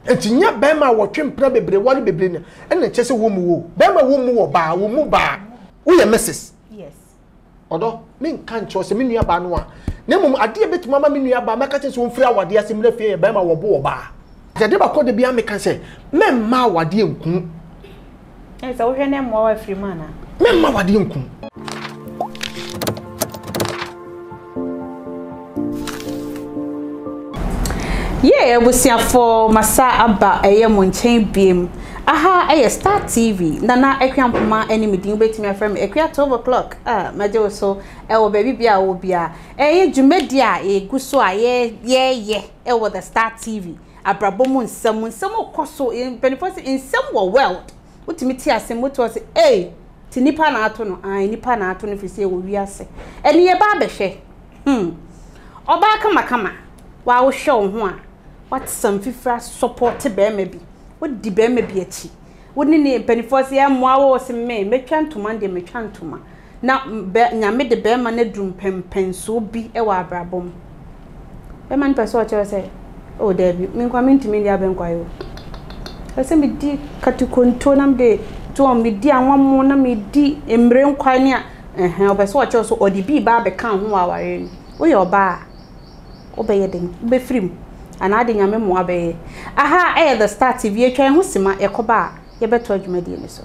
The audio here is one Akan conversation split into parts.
Etinya bema wo twempra bebre wale bebre ne ena kyese wo mu wo bema wo mu wo ba wo ye Mrs. Yes odo me nka ncho se me nua ba no a na mum ade betuma ma me nua ba maka kyese wo mfiri awade ase mra fie bema wo bo wo ba jade ba ko de bia me kan se me ma awade enku so wo hwe ne mo wa firi mana me ma awade enku yeah ebusiafo masa aba eye mo nchen biem aha eye Star TV nana ekwampoma enimidin betimi afrem ekwa 12 o'clock majo so ewo baby bia wo bia eye dwumedi a eguso a ye ewo the Star TV abrabomu nsam okoso benefits nsam wo world utimi ti asem moto se tinipa na ato no nipa na ato no fisi ewo wiase eni ye ba behwe oba kama wa wo hwe ho a what some fifra support be bi what di be bi achi woni ne benefits ya moa wo se metwa ntoma de metwa ntoma na nyame de be ma na drum pempenso bi e wa abrabom be man person o chere say oh Debbie min kwa min timi dia ben kwayo ase mi di katikonto nam de to mi di anwamo na mi di emre nkwane a obeso o chere so odi bi ba be kan ho aware wo ye oba obeye den be frim ana de nyame mo abeye aha the Star TV etwan ho sima ekoba ye beto adwumadi ni so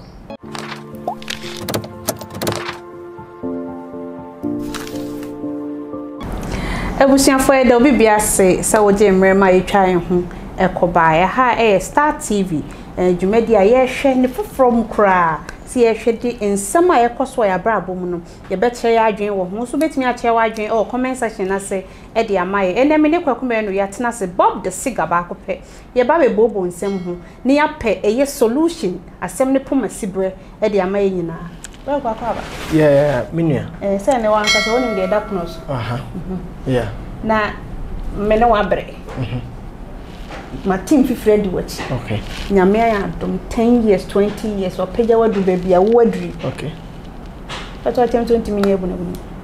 ebusiafo e da bibia se wo je mrema etwan ho ekoba aha Star TV adwumadi a ye hwe ne from kra si ye hwe di ensema ye koso ya brabom no ye betre ya adwen wo ho so betimi a che wa adwen comment section na se e de amaye enemi ne Kwaku Manu ya tena se Bob the Siga ba ko pe ye ba be bobo nsem ho ne ya pe eye solution asem ne poma sibre e de amaye nyina ba Kwaku aba yeah minua se ne wanka so woni de darkness yeah na me ne wa bre my team fifred watch okay nyame ya dom 10 years 20 years or page wadu baby a wadri okay but what 20 minutes ebu na bu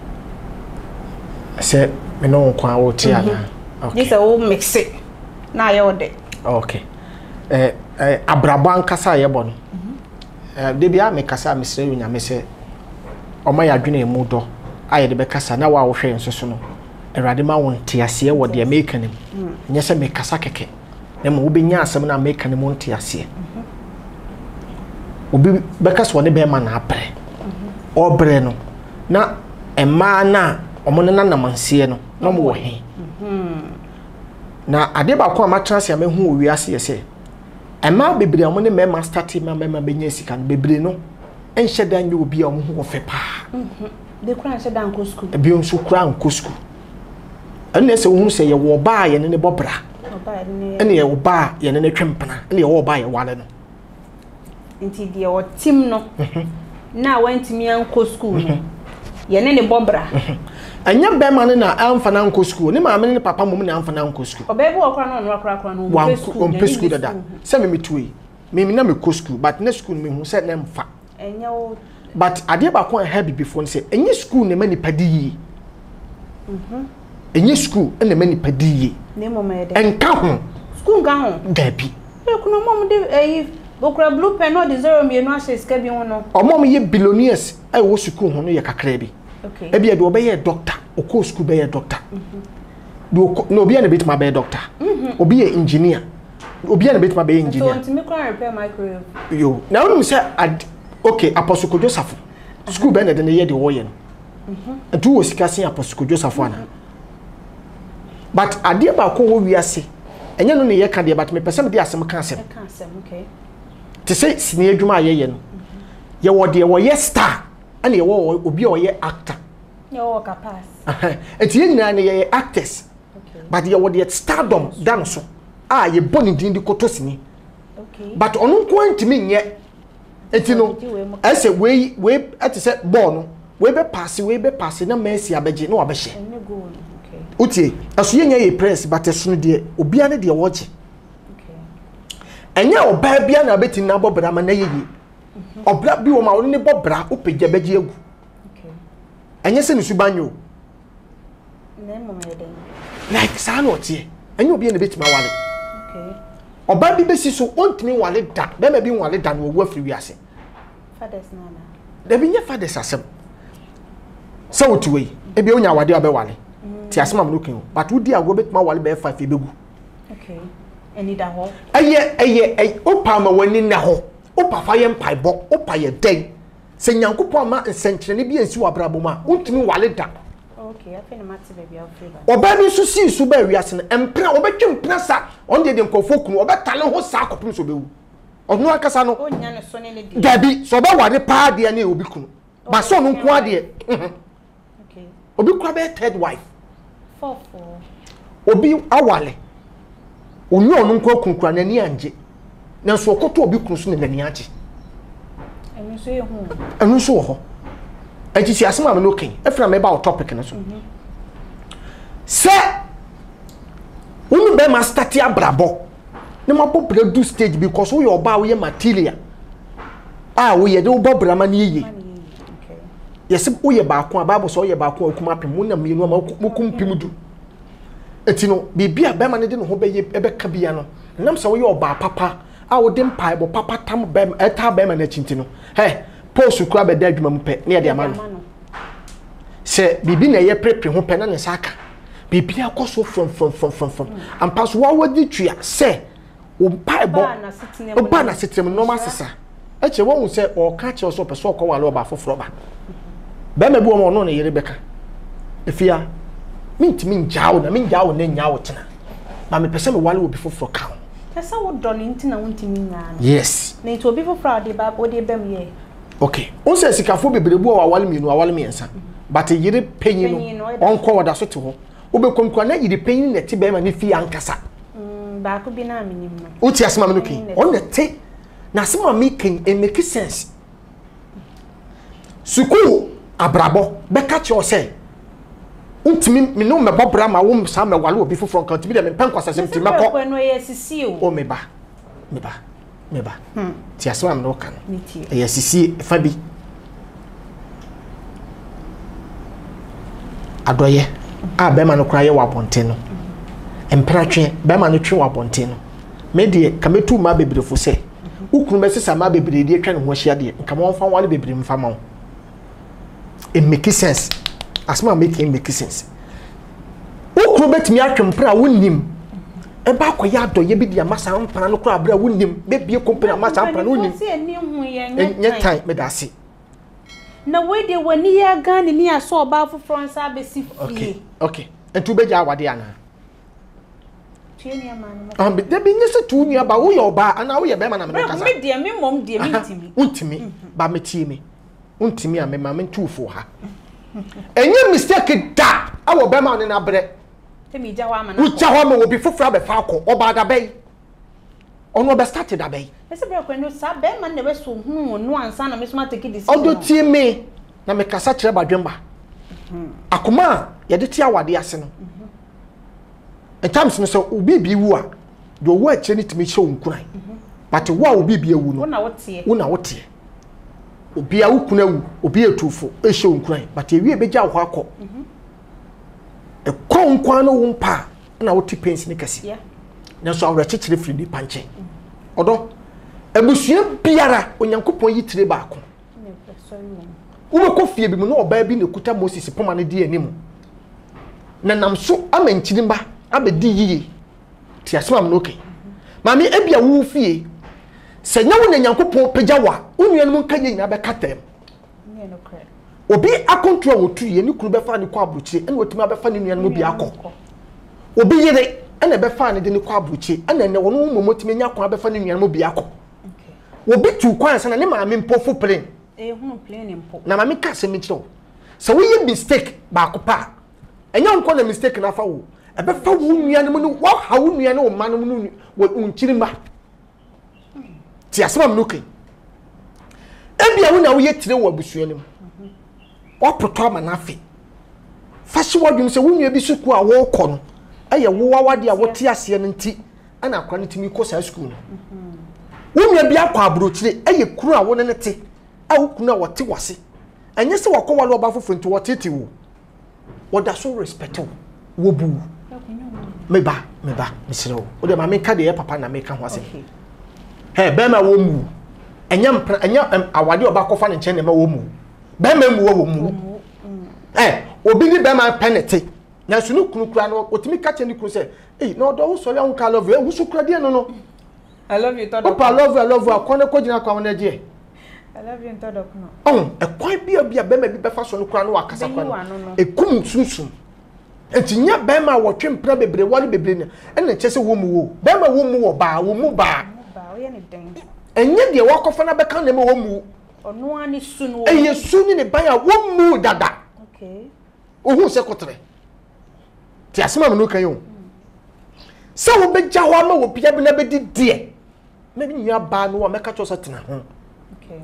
se me no kwa wo ti ana okay this all mix it na ye ode okay abrabo ankasa ye bo no de bia me kasa me sere nyame se o ma ya dwene emu do aye de be kasa na wa wo hwe nsoso no erade ma won ti ase wo de American nim nyese me kasa keke na mo obenya asem na American nim won ti ase obi be kasa woni be ma na apre obre no na ema na omo na namanse no na mo wo he na ade ba ko ma transia me hu owi ase yese ema bebre omo ne me master team ma benya sika no bebre no enhye dan ye obi a omo hu wo fe pa de kura enhye dan ko school ebi nso kura nko school ene se hu se ye wo ba ye ne bobra ene ye wo ba ye ne twempena ene ye wo ba ye wale no nti de o team no na wantimi anko school no ye ne bobra anya be ma ne na amfa na nko school ne ma me ne papa mom na amfa na nko school obebe okra no okra no on school dada se me metui me na me ko school but na school me hu se na mfa enya o but ade ba ko ha before se enye school ne mani padi enye school ene mani padi ne mama ye de enka ho school ga ho dabi e kuno mom de okra blue pen no de 0 me no ase ska bi ho no omom ye billionaires ai wo school ho no ye kakra bi okay e bia de obeye doctor oko school be ye doctor do no obi na betima be doctor obi ye engineer obi na betima be engineer so ntimi kwa repair microwave yo na wonu say okay Apostle Joseph school be na de ye de wo ye no ntu wo sika sin Apostle Joseph ana but ade ba ko wo wiase enye no ne ye ka de but me person de asem ka asem okay te say sini adwuma ye no ye wo de wo ye star ana ye wo obi o ye actor ye wo ka pass enti ye nyina ne ye actors okay but ye wo de stardom dan so ye boni din di kotosini okay but onu ko antimi nye enti no ese we ati se ball no we be pass na Messi abeje na wabehye okay utie aso ye nya ye press but esono de obia ne de woche okay enya oba bia na beti na bobra ma na yeyi obra bi wo ma wo ne bobra opegya beje agu okay enya se ne subanyo na mo me de like sa na otie enya obi na beti ma wale okay oba bi besi so ontimi wale da be ma bi wale da no wo afiri wiase fathers nana da bi nya fathers asem so wotiwe e bi onya wade obe wale ti asem am no kin but wodi ago betuma wale be 5 e begu okay eni da ho eye opa ma wani na ho opa fa ye mpaibọ opa ye den se nyankopọ ma nsenkyerene bi ensi wabrabo ma ontimi wale da okay afi na mate baby afri ba oba bi so si su ba wiase na empra obetwe mpra sa on de nkofo kunu obetale ho sa akopim so bewu onu akasa no onya ne so ne ne di dabi so ba wade pa de na obi kunu ba so no nko ade okay obi kwa be third wife 4 obi awale onyo onu nko kunkura na ni anje na so okoto obi kunu so na ni anje enu so ho ejisi asema me no ken efra me ba o topic na so se unu be ma start abrabo ne ma popre do stage because we oba we material we ye de obo brama na yiye okay yes we ye ba ko ababo so ye ba ko akuma pem mu na me no ma kum pem du etino bibia be ma ne de no ho be ye ebe ka bia no nam so we oba papa wo de mpai bo papa tam be eta be ma na chinti no post kura be da adwuma mu pe ne ye de amano se bibi na ye prepare ho pe na ne saka bibi akoso from ampa so wa wadi twa se wo mpai bo o ba na sitem no ma sesa e che wo hu se o ka che so pe so ko wale oba foforo ba be ma bi wo no na yere beka efia mintimi njaawo na minjaawo na nyaawo tena ma me pese me wale obi foforo ka kasa wo doni ntina wontimi nyaa yes na ito obi foforo ade ba ode bem ye okay on se sikafo bebrebe o awale mienu awale miensa but yire penyi no onko wada so te ho obekomkwa na yire penyi na ti be ma ne fi ankasa ba ko bi na minim no uti asema me no kin on na te na asema me kin e make sense suku abrabo be ka che o se untimi me no me bobra ma wo sa me wale obi foforo kan tibi de me penkwasa sem ti meko ko no ye sisi o meba ti asema me no kan ye sisi fabi adoye be ma no kra ye wa bonte no empratwe be ma no twe wa bonte no me de kametu ma bebrefo se ukunu be sesa ma bebre de twa ne ho hia de nka mo fa wale bebre mfa ma wo it make sense asma make sense ukunu betimi atwempra wonim e ba ko ya adoye bi de amasa mpana no kra abra wonim be bie company amasa mpana wonim nye time me da se na we de wani ya gane ni aso oba foforo nsa abesi fie okay entu beja awade ana tueni amanu be de bi nyese tu nua ba wo ye oba ana wo ye be ma na me kasa me de me mom de me ntimi untimi ba me tie me untimi a me ma me ntufo ha enye mistake da awo be ma ne na bre temi jawa amana ucha ho ma obi foforo be fa akọ oba da bei ono be started da bei ese be ko no sa be ma na be so hu no ansa na me so ma take decision odo tie me na me kasa kire badwemba akoma ye de tie awade ase no times no so obi bi wu a do wo ache ni timi hye onkuran but wo a obi bi ewu no wo na wote obi a wukuna wu obi etufo ehye onkuran but ewie beja wo akọ e konkwan no wo mpa na wote pensi ni kase na so awre chechire firi di panche odo ebusua biara onyankopon yitire baako wo ko fie bi mu no oba bi na kuta Moses poma ne di animu na nam so amanchirimba abedi yiye ti asema m no okay mami ebia wo fie se nya wo na nyankopon pagya wa onua no nka nyina be katem ne no kre obi akontrol wo tuye ni kuru be fa ne kwa abuchire ene otuma be fa ne nua no bi akọ obi yire ene be fa ne de ne kwa abuchire ene ne wono momotime nya kwa be fa ne nua no bi akọ obi tu kwan sana ne maami mpofo plane hunu plane mpo na maami ka se mitro so we ye mistake ba kopa enya nko na mistake na fa wo ebe fa wo nua no no wo ha wo nua no ma no no wo unchirima ti asema mnuke ebia wo na wo ye tire wo abusua nim wo poto ama na afi fa shi wo dwum se wo nua bi suku a wo kọ no eye wo wawade a wo te ase no nti ana akwa no timi ko sa school no wunye bia kwa abrochire eye kuru a wona nete a wukunu a wote wase anye se wakọ wale oba fofo nti wotete wo woda so respect wo bu meba misiro o de ma me ka de papa na me ka ho ase he be ma wo mu enya awade oba kofa ne nche ne ma wo mu be ma mu wo mu obi ni be ma penete na sunu kunukura no otimi ka che ni kunu se na odo wo sori an ka love e wo sukura de no I love you todo papa I love you akone ko gina kwa na je I love you todo no e kwan bia be ma bi be fa so no kura no akasa kwa no e kum sunsun entinya be ma wo twempra bebre wale bebre ne na che se wo mu wo be ma wo mu wo ba o ye ne den enye de wakofa na be kan na me wo mu ono ani sunu eye sunu ne ban ya wo mu dada okay ohu se kotre ti asema me no kan yo se wo be ja ho ama wo pia bi na be di de me bi nya ba no wo me ka cho so tena ho okay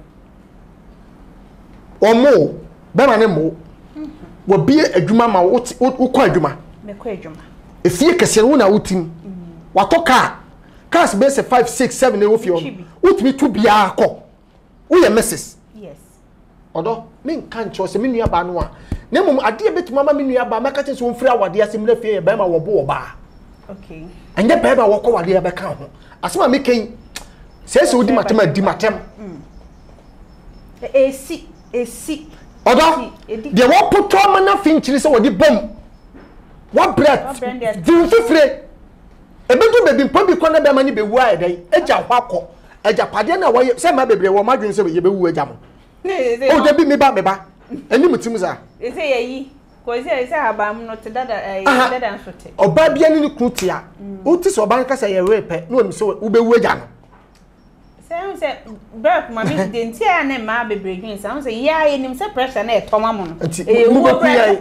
omo be ma ne mo wo bi adwuma ma wo kɔ adwuma me kɔ adwuma efie kese wo na wotim watoka cars be say 5 6 7 e wo fie on wotumi tu bia akɔ wo ye mrs yes odo me nka ncho se me nua ba no a na mum ade betuma ma me nua ba meka che so mfiri awade ase mra fie ye ba ma wo bo wo ba okay anya ba ba wo kɔ wade ya be ka ho asema me kan se wodi matem adi matem esi odo de wo puto ma na finchiri se wodi bom wo breath di fifire ebedu bebi mpa bi kɔ na be ma ni be wu a edai eja hwakɔ eja pade na wo se ma bebre wo madwen se ye be wu eja mo o de bi me ba eni mutim za e se yeyi ko se abam no te dada dada nsote oba bia ni krutia o ti so ban ka se ye repe na o mi se wo be wu eja no se break mami de ntia na ma bebre dwen se se ya ye nim se pressure na e toma mo no e wo be pia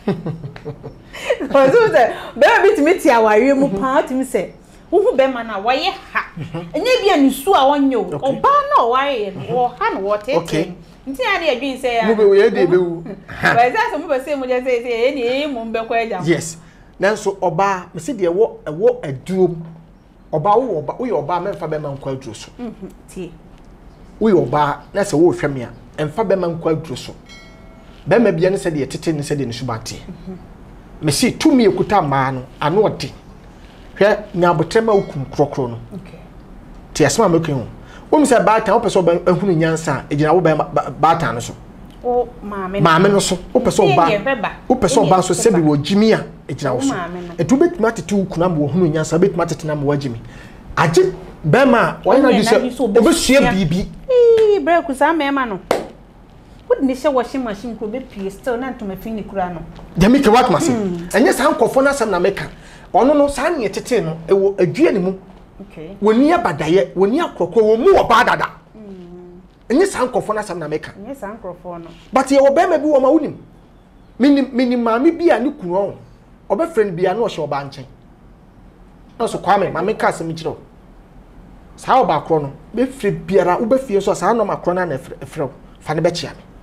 o so se be bit me tia ware mu pa tim se wo be ma na wo ye ha enye bia ni su a wonye o oba na o ware wo ha na wo tete ntia na edwen se ya mo be wo ye de be wu ba za so mo be se mo je se ye ni e mo be kwa eja yes nanso oba me se de wo aduom oba wo ye oba memfa be man kwa aduro so tie wo ye oba na se wo hwem ya emfa be man kwa aduro so be ma bia ne se de tete ne se de ne subate me se tumi ekuta ma no ano ode hwe nya botema okum krokro no okay tie asema me kan wo mi se baatan wo pese oba ehunu nyansa ejina wo baatan no so o maame no so wo pese oba so se bi wo jimi a ejina wo so etu betuma tete ukuna mo hunu nyansa betuma tete na mo wagimi age bema wo na di se obesua bibi break sa mema no wo ni se washing machine ko be pie still na ntoma fin ni kura no jami ke wat mase enye sa nkofo na sam na meka ono no sa ne tete no ewo adua ni mu okay woni abadaye woni akrokro wo mu oba dada enye sa nkofo na sam na meka enye sa nkrofo no but ye obema bi wo ma wonim minim maami bia ni kunu on oba friend bia na o hye oba nchen na so kwame maami ka asem kiro sa oba kro no be firi biara wo be fie so sa no makro na efre fa ne be chia me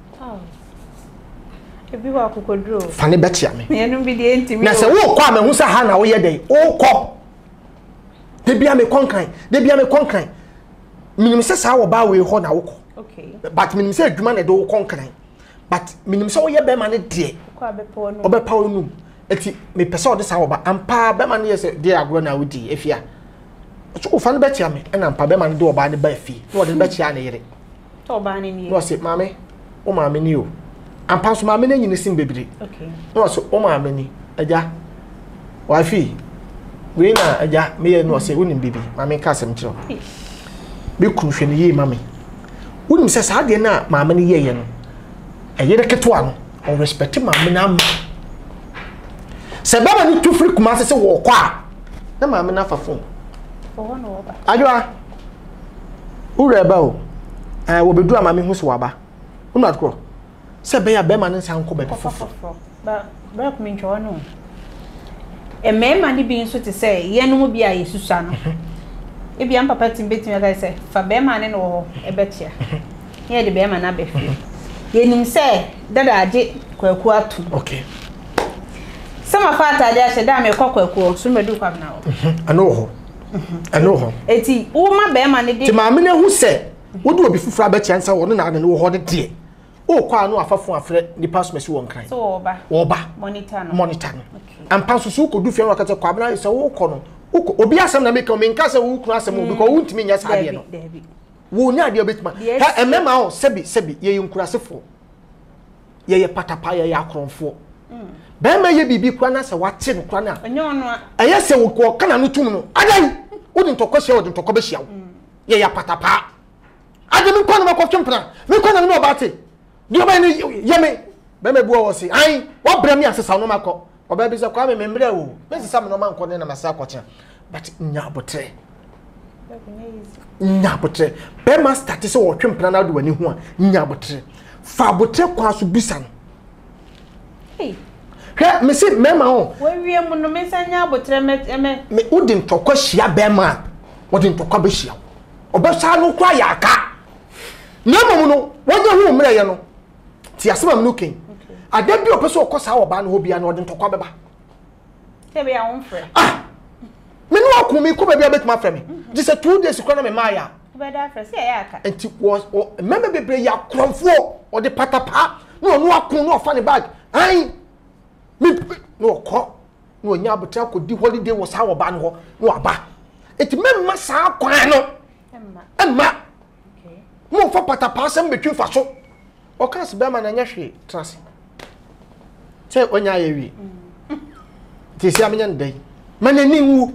ebi wa kokodro fa ne be chia me yenu bi de ntimi na se wo kwa me hu sa ha na wo ye dai wo kɔ de bia me konkan minim se sa wo ba we ho na wo kɔ okay but minim se adwuma na de wo konkan but minim se wo ye be ma ne de kwa be pawo no obe pawo no eti me pese ode sa wo ba ampa be ma ne ye se de agro na wodi efia so fa ne be chia me na ampa be ma ne de oba ne ba afi no de be chia ne yere to oba ne ni no se mame o mame ni o ampa so mame na nyine sim bebiri okay no so o mame ni aja wa fi we na aja me ye no se wonim bibi mame ka asem kiro be kunhwe ne yi mame wonim se sa de na mame ne ye no eyere ketwa no o respect mame na se baba ni tu free kuma se wo kwa na mame na fafo o no oba ajwa ure ba o wo bedu amame hu so waba unu akro se be ya be ma ne san ko be fofo ba break me ncho no e me ma ni bi nso te se ye no mu bi a yesusa no e bi am papa tim betim ya se fa be ma ne no e betia ye de be ma na be fi ye nim se dada age kwaku atu okay sama fata dia se da me kwaku so medu kwa na ho ano ho eti wo ma be ma ne de ti ma me ne hu se wo do obi fufura be tia nsa wo no na ne wo ho de o kwa no afafo afre ni pass mesi won kran so oba monitor no ampa so ko du fie no akata kwa bna se wo ko no obi asem na make o menka se wo kunu asem because wo ntimi nya saade no wo nya de obetima ha emema o sebi ye yinkurasefo ye patapa ye akronfo ba ma ye bibi kwa na se wate no kwa na enyo no aye se wo ko kana no tum no adai wo de ntokọ hia wo de ntokọ be hia wo ye patapa ade mi kwa na makọ twempra mi kwa na no ba te di oba ni ye me ba ma bu o se ai wo bra mi asesa no makọ oba bi se kwa me membre wo me sesa me no man ko ne na masa akọcha but nya abotre nya abotre be ma start se wo twempra na do wani ho a nya abotre fa abotre kwa so bisa no hey hwe me se mema ho we wie mu no me sanya abotre me udi ntokọ hia be ma wodi ntokọ be hia oba sa no kwa ya aka na mamu no wonye hu mre ye no ti asema me no ken ade bi opeso okosa wo ba no hobia na wodi ntokọ beba tebe ya wonfre me no akumi ko bebia betuma frɛ me ji se 2 days kro na me maya be da frɛ se ya aka enti was meme bebre ya kromfo o de patapa no akun no fa ne bag ai me no ko no nya abotra ko di holiday wo sa wo ba no ho no aba enti memma sa kwan no emma okay mo fa patapa sem betwi fa so o kan se be ma na nya hwe trase se onya ye wi ti si amenya ndai manani wu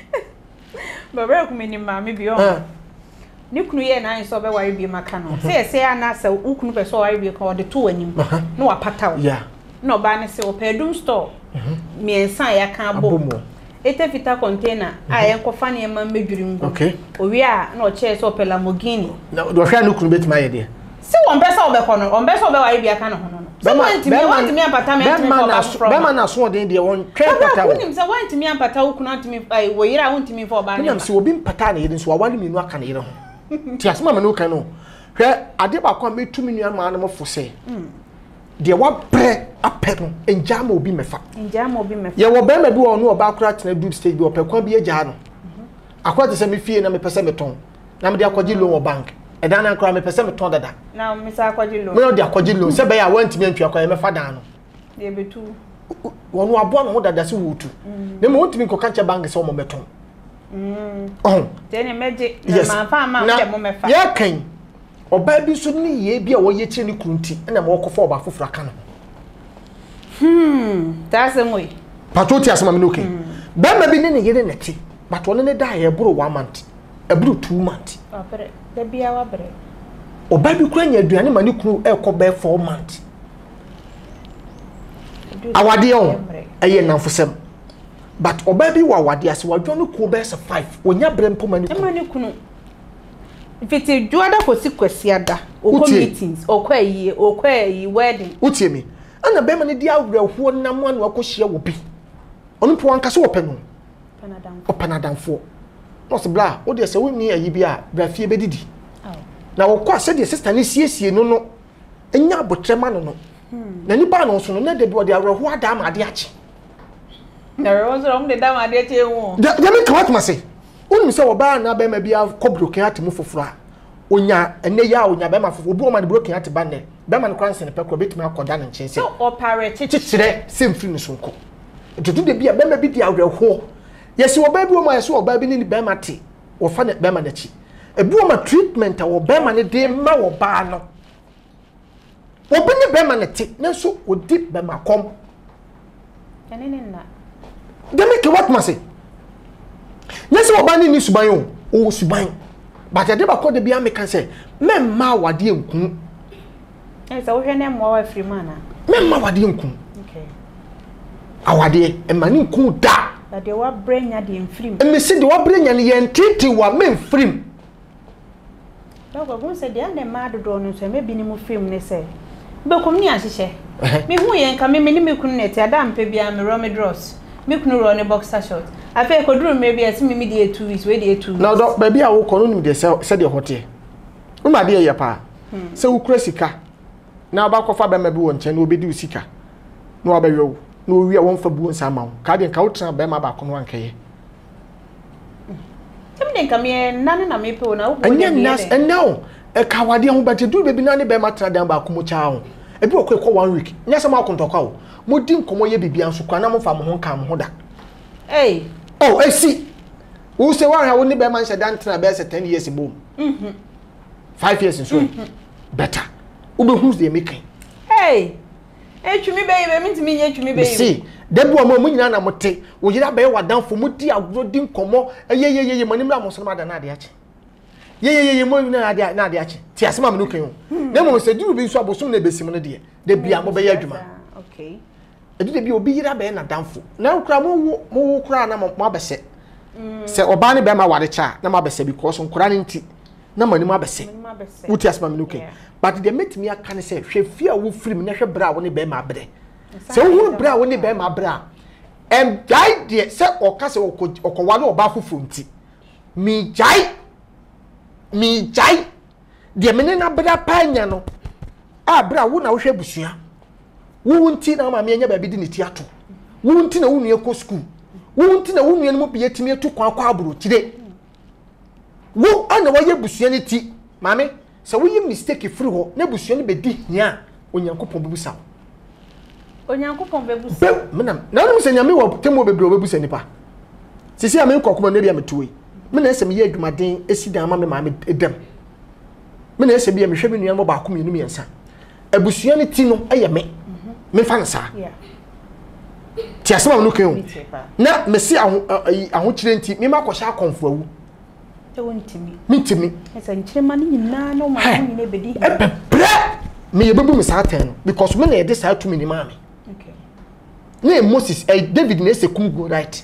Baba ku meni maame bi o. Ni kunu ye na so be ware bi maka no. Se ana sa ukunu pe so ware bi ka o de to anim. Na wa pataw. Yeah. Na oba ne se o pedum store. Miensa ya kan abo. Ete fita container a ye kofa ne ma medwiri ngu. Okay. Owi a na o che so pela mogini. Na do hwa no kunu betima ye de. Se won pesa o be kono, on pesa o be ware bi aka no hono. So want me apartment be man na so den de won twen pata wo. Unim se want me apata wo kunu antimi ai wo yira want me for ba ne. Unim se obi mpata na ye so wale minu aka na ye ho. Ti asema me no kan no. Hwe ade ba kwa metumi nua ma na mo fo se. De wa bre apɛ no enjama obi mefa. Ye wo be ma bi wo no oba akura tena dub stage bi opɛ kwa bi agya no. Akwa te se me fie na me pese meton. Na me de akɔgi loan wo bank. Eda na akura me pese meton dada. Na me sa akɔgi loan. Me no de akɔgi loan se be ya wantimi antwa kwa me fa dan no. De betu. Wono abo no ho dada se wutu. Na me wantimi nko kanche bank se wo mo meton. Oh. Tene meje na ma fa ma de mo mefa. Ya kan. Oba bi so ni ye bi a wo ye kire ni krunti na mo kɔfa oba foforo aka no. That's the way. Patoti asema me no okay. Ba ma bi ne ne yere neti. But one ne da ye buru 1 month. E buru 2 months. Abere. Da bia wa bere. Oba bi kura nya aduane ma ne kunu e kɔ be 4 months. Awade on eye nanfosem. But oba bi wa awade ase wadwo no ku be 5. Onya bre mpo ma ne kunu. Ma ne kunu. Fiti juada ko sikwasi ada. Okɔ meetings, okɔ yi wedding. Utie me. Ana be ma ne dia awreho na mo anu akɔhia wo bi. Ono po anka so opɛ no. Panadamfo. No se bla, o de se woni ayi bi a bra fie bedidi. Na wo kwa se de sister ne siesie no enya abotrema no. Na ni ba no so no na de bi o de awreho ada ma ade achi. Na rewo so de da ma ade achi ewu. Ya me ka watma se. Oni se wo ba na be ma bi a kobroken atemu foforo a. Onya ene ya onya be ma foforo obi o ma de broken ate ba ne. Be ma no kwanse ne pekro betimi akoda ne nchen se. So opare chichire se mfiri ne sonko. Tutu de bi a be ma bi de awreho. Yes, you baby woman, yes, you baby in the Bemati or Fanny Bemanachi. A woman treatment or Bemani de ma or Barno. Open the Bemanati, no so would dip Bema come. And in that. They make what must say. Yes, you banning is by own, oh, Subain. But I never called the Biame can say, Mem ma wadium. Yes, I will hear them more free manner. Mem ma wadium. Okay. Our dear, and Manu cool da. But they were brain at the infrim. And me see the what bring and yen titi wa men free. Dog said the under mad drone, so maybe no film, they say. But come near, she said. Me who ain't coming, me couldn't let a damn baby, I'm a Romy Dross. Me couldn't run a boxer shot. I feel could do maybe as me media 2 weeks, ready 2. Now, dog, baby, I will call him the said your hotel. Oh, my dear, your pa. So crazy car. Now, back of Faber maybe one chain will be do seeker. No, I you. No, we are one for boons amount. Cardian couch and Bema back on 1K. Something come here, none of me, now. And yes, and now, e ka wade ho bete du bebi na ne be matra dan ba ko mu cha ho e bi okọ 1 week nya se ma kontokwa o mo di nkomo ye bibia nso kwa na mo fa mo ho kan mo ho da oh see who say one how ne be man dan tra be se 10 years bom 5 years so better ube who's the making chumi baby me ye chumi baby see debu o mo nyina na mote wo yira be wadanfo mo di agro di nkomo ye manim mo so ma da na ade ache ye mo na ade ache ti asema me no kan na mo se duru bi so abosom na besim no de bia mo be ya adwuma okay edu de bi obi yira be na danfo na kura mo kura na mo abese se oba ne be ma ware cha na ma abese because nkura ne nti na manim abese wuti asema me no kan but they make me aka ne say hwe fia wo firim na hwe bra wo ne be ma bre se wo bra wo ne be ma bra die de se oka se okowale oba fufu nti mi jai de mene na bra panya no a bra wo na wo hwe busua wo nti na ma me anya ba bi di ne ti ato wo nti na wo nue ko school wo nti na wo nue no mo bi etimi etu kwa aburo kire wo ana wo ye busua ne ti mame so we mistake free ho na busua ne be di hia onyankopon bebusa onyankopon bebusa menam na no se nyame wo temo bebre bebusa nipa sisi ame kokoma na bia metuwe me na ese me ye adwumaden esidan ma me ma me edem me na ese bia me hwe me nua mo ba ko mienu miensa abusua ne ti no eye me fa nsa ti asema no kan na me si aho kire nti me ma kwosha akonfo awu mitimi esa nchirema ni nyina no ma ni ne bedi ebebre me ye bebu me sa ten because me na e de sa to me ni ma me okay na Moses David na ese kum go right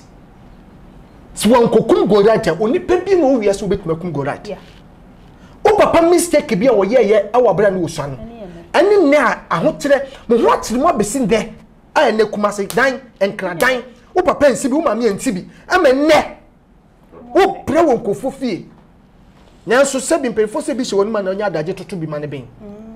so wan ko kum go right oni pebi no wi aso betima kum go right o papa mistake bi a wo ye awabra na osuan ani ne ahotere mo ho atere mo besin de a na kumase dan enkra dan o papa nsi bi o ma me nti bi ama ne o pre won ko fofie nyanso sebi mpefo sebi hye won ma na onya adaje toto bi ma ne ben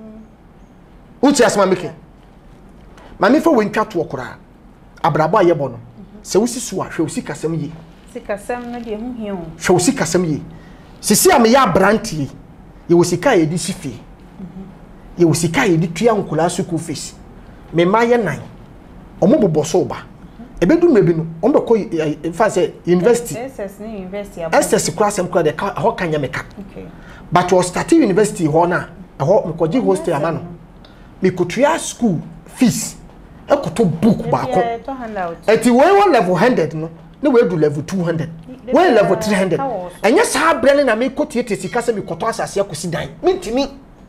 uti asma meke ma me fa won twato okora abrabo ayebo no se wosisu a hwe osikasam yi sikasam na de hu hie o hwe osikasam yi sisi am ya brantie ye wosika ye di sifie ye wosika ye di tua nkola school fees me ma ye nan omo boboso ba ebedu mebi no on be ko fa say university SS ni university SS classem ko de ho kanya meka okay but was start university ho na ho me ko ji hostel ama no me ko tua school fees e ko to book ba ko eti we level 100 no na we do level 200 we level 300 enya sa brele na me ko tiete sika se me ko to asase akosi dan mintimi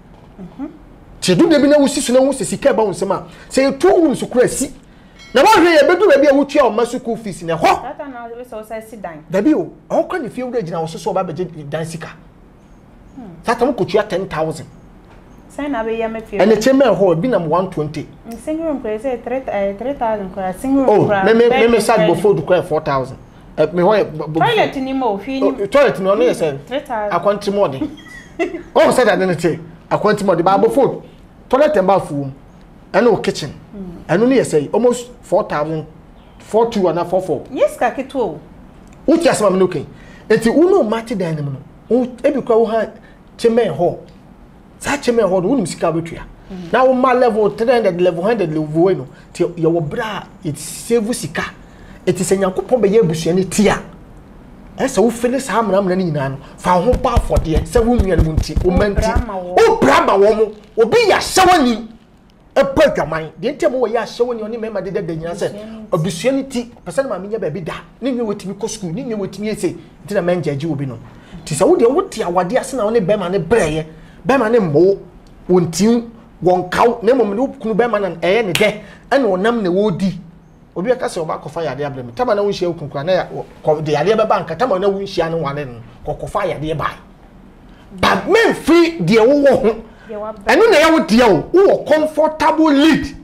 chedu de bi na wusi so na wusi sika ba wonsema se to wun so kura si na ba hwe ye bedu ba bia wutua o masuku fees ne ho tata na we so si dan da bi o kwa ni fie wura gina wo so ba beje dan sika tata mo kotua 10,000 sai na be ya me fie ene cheme ho bi na 120 single room kwa say 3,000 kwa single room kwa me sad go food kwa 4,000 me ho toilet ni mo fie ni toilet no no say 3,000 akwanti mo de oh said that ne che akwanti mo de ba bo food toilet and bathroom and no kitchen and only say almost 4,000 42 and 44 yes ka keto o ti asema me no kan enti uno mati dan nem no o ebi kwa wo ha cheme ho sa cheme ho no unim sika betua na wo ma level 300 level 100 level we no ti ye wo bra it save sika eti se nyankopon be ye abusua ne tia esa wo fele sa amna amna ni nyina no fa ho ba afode se wo nua no nti o manti o brama wo mo obi ya shawani epa dwaman de ntem wo ya shawani oni mema de de nyina se abusua ne ti pese na ma menya ba bi da ni nwa wetimi ko school ni nwa wetimi ese nti na menjaji obi no ti se wo de wo ti awade ase na wo ne bema ne breye bema ne mo wontin wonkaw na mom ne kunu bema na eye ne de ene wonam ne wodi obi aka se oba kofa yade ablem tama na wo hia okunkura na ya de yade be banka tama na wo hia no wane no kofa yade bai ba men free de wo ho eno na ya wo de wo comfortable lead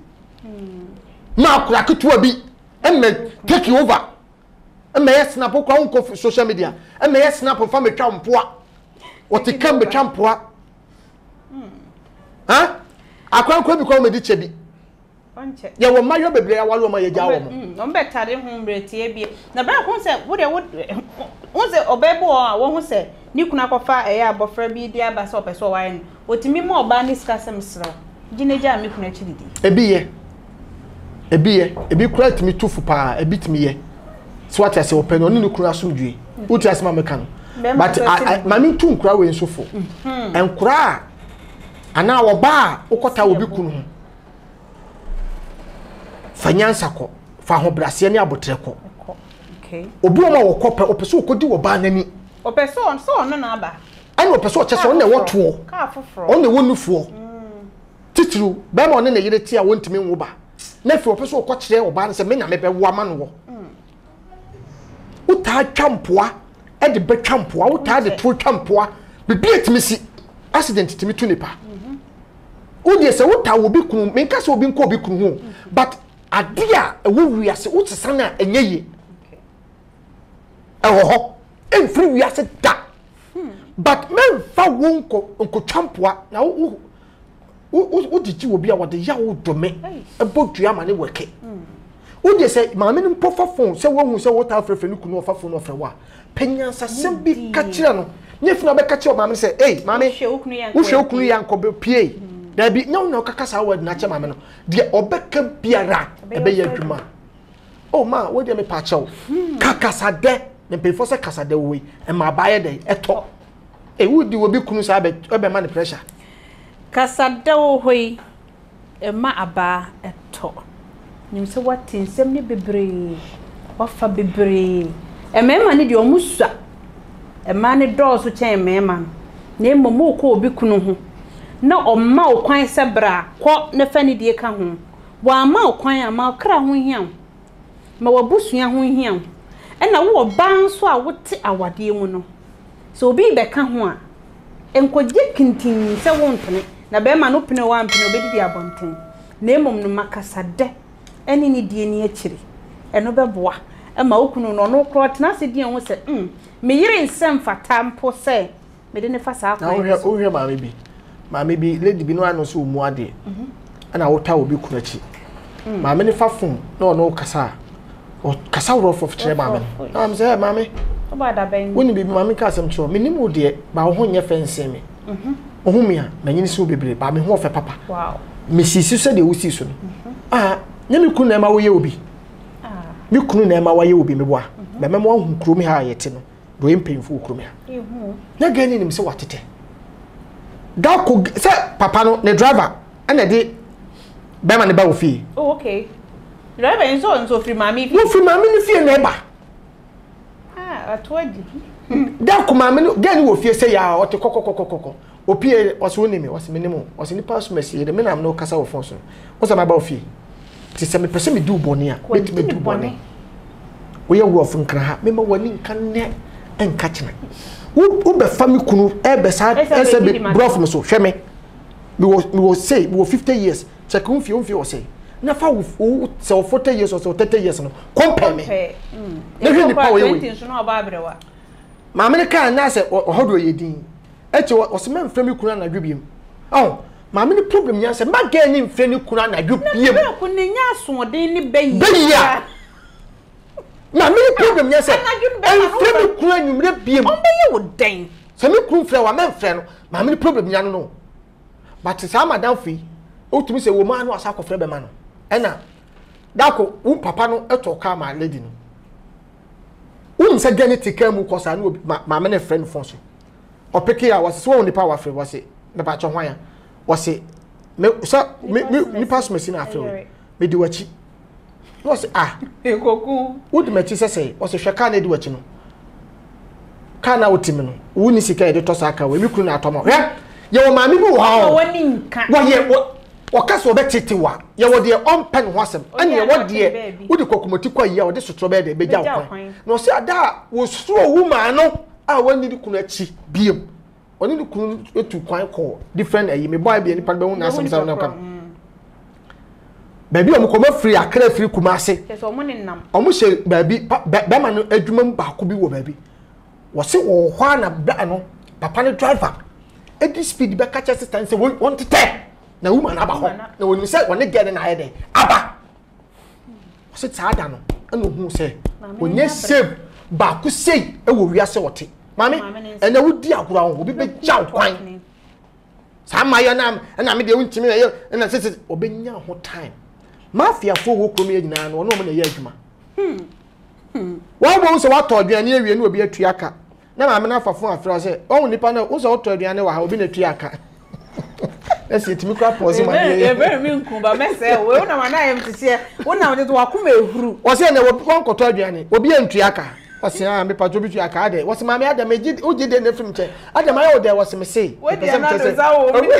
na akura ketua bi emme take over emme yes snap ko on social media emme yes snap fa me twa mpoa o te kan be twa mpoa ha akwan ko bi ko me di chebi onche ye wo mayo bebre ya walo ma ye ja wo mo on betare hu mretie bie na bra ko se wo de wo se obebo a wo hu se ni kuna kofa eye abofra bi di aba se opeso wa yen otimi mo oba ni skasem sra gineja me kuna chididi ebi kura timi tufu pa ebi timi ye so what I say open oni ni kura sumdue uti asema meka no but mami tu nkura we nsofo enkura ana wo ba ukota obi kunu ho fanyansa ko fa ho brase ni abotre ko okay obi o ma wo kope opeso okodi wo ba nani opeso so no na aba ani opeso chese on na woto ka foforo on na wonufuo titru be ma on na yire ti a wontimi nwo ba na fi opeso okokire wo ba se me na me be wo ama no wo uta twampoa e de be twampoa uta de to twampoa bibi etimi si accident timi tu nipa udi se uta obi kunu me nka se obi nko obi kunu ho but adia ewo wiase utisa na enyeye ho every wiase da but men fa wonko nko twampoa na wo digi obi a wo de ya wo dome ebodua ma ne weke udi se maame ni mpofa phone se wo hu se wo ta afrefe ni kunu ofa phone ofre wa penyansa sembi ka kire no nyefuna be ka kire maame se eh maame wo hwe okunu yanko be pie da bi nyawo na kakasa wa na che maame no de obeka biara ebe ya adwuma oh ma wo de me pa chew kakasa de ne pefo se kasa de we e ma baaye de eto wudi wo bi kunu sa be ma ne pressure kasa de wo hoi e ma aba eto nimse watin sem ne bebre wafa bebre mema ne de omusua ma ne dooso chen mema na emomo ko obi kunu ho na omma okwan se bra ko na fa ne die ka ho wa ma okwan ama kra ho hiam ma wabusua ho hiam na wo ban so a wote awade mu no so obi be ka ho a enkoje kintin se wontene na be ma no pene wa mpene obedi abonten na emom no makasa de eni ni die ni akire eno beboa ma okunu no no kro tena se die ho se me yire nsem fata mpo se me de ne fa sa akwa na wo hwe maame bi lady bi no ano so mu ade ana wota obi kunachi maame ne fa fon no no kasa o kasa wo for fere maame na am say maame oba da ben woni bi maame ka asem cho me nimu de ba ho nye fense me ohumia manyini so bebre ba me ho fe papa wow me sisi so de wusi so no nyame kunu na ma wo ye obi me kunu na ma wo ye obi me boa be me mo hu kuro mi ha yete no do empemfu kuro mi ha na gani nim se watete dako se papa no ne driver ana de be ma ne ba wo fi oh okay driver enso free mami fi wo free mami ni fi na eba atwaji dako mami no gani wo fi se ya o te kokokokokoko opie oso ni me oso me nimo oso ni pass message de me na no kasa wo phone so wo se ma ba wo fi ti se me pese me du boni a beti me du boni wo ye wo fun kra ha me ma wani nkan ne enka kina wo be fami kunu e be sa ese be bro from so hwe me we say we 50 years check un fi o say na fa wo se 40 years or so 30 years no compare me na hwe ni pa wo ye we so no ba abrewa ma me ka na se ohodo ye din e che wo se me mframi kunu na dwebiem ma me ni problem nya se ma ga ni mfrani kunu na dwebiem na kunu nya asodin ni bayi na me ni problem nya se mframi kunu anwumre biem on be ye wo den se me kunu mfra wa me mfra no ma me ni problem nya no but sa madam fi otumi se wo ma no asa kofre be ma no ena dako wo papa no eto ka ma lady no wo mse gani tika mu ko sa no ma me ne friend phone so opeke ya wase so wo ni pa wa frɛ wase me ba cho hwan ya wase me so me pass me sina afrɛ me di wachi wase ekoku wo di machi sese wase hwɛ ka na di wachi no ka na otimi no wo ni sika e de to sa ka we me kunu na atomo hwɛ ye wo ma me bi wo ha wo ni nka wo ye wo ka so be titiwa ye wo de on pen ho asem ane ye wo de wo di kokomoti kwa ye wo de sotro be de be ja kwan no se ada wo suro wo ma no wani di kunu achi biem wani di kunu etu kwan ko different ayi me boy bi ni pa be hu na asem sa na kan baby o mo ko ma free akra free kuma ase so mo ni nam o mo she baby be ma no adwuma ba ko bi wo baby wo se wo hwa na bra no papa ne driver edi speed be catch assistant say won tete na woman aba ho na wonu se woni get na ayede aba se taada no ana hu se onye save ba ku sei e wo wiase wote mame ena wodi agura ho obi be gyaw kwan sa mayo na me de wuntimi na se obenya ho time mafia fo wo krom ye nyina no no mo na ye adwuma wa bo so wa to aduane awie na obi atua aka na mame na afafo afra se o nipa na wo so to aduane wa ha obi na tua aka esi timi kwa pose ma ye be mi nkumba mese we na ma na yem tise wo na wo de wa kuma ehuru o se na wo nkoto aduane obi antua aka o se a me pajo bi tua aka de wo se mame adam eji o je de na film che adam ayo de wo se me sei we de na do za wo mi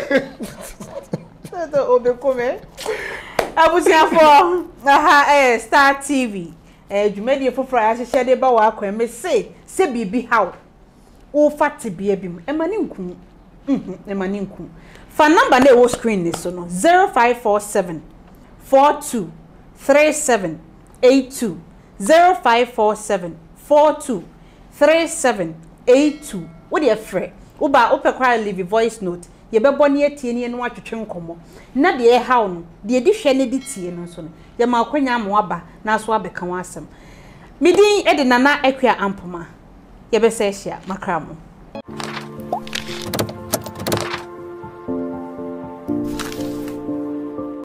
so obi come abusiafo aha Star TV dwumadi foforo ya hye de ba wa akwa me se bibi hawo wo fati bia bim e mani nku fa number na wo screen ni so no 0547 42 37 82 0547 42 37 82 wo de frɛ wo ba opekwa leave voice note ye bebo ne atie ne no atwetwe nkomo na de haw no de di hwe ne di tie no so no ye ma akwanya mo aba na so abeka wa asem midin e de nana akwa ampoma ye be se hia makramo